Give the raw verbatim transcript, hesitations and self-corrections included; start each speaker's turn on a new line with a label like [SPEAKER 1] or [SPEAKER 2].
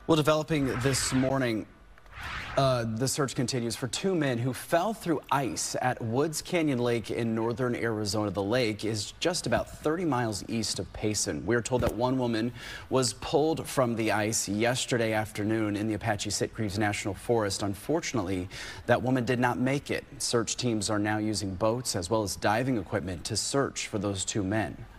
[SPEAKER 1] Well, developing this morning, uh, the search continues for two men who fell through ice at Woods Canyon Lake in northern Arizona. The lake is just about thirty miles east of Payson. We're told that one woman was pulled from the ice yesterday afternoon in the Apache Sitgreaves National Forest. Unfortunately, that woman did not make it. Search teams are now using boats as well as diving equipment to search for those two men.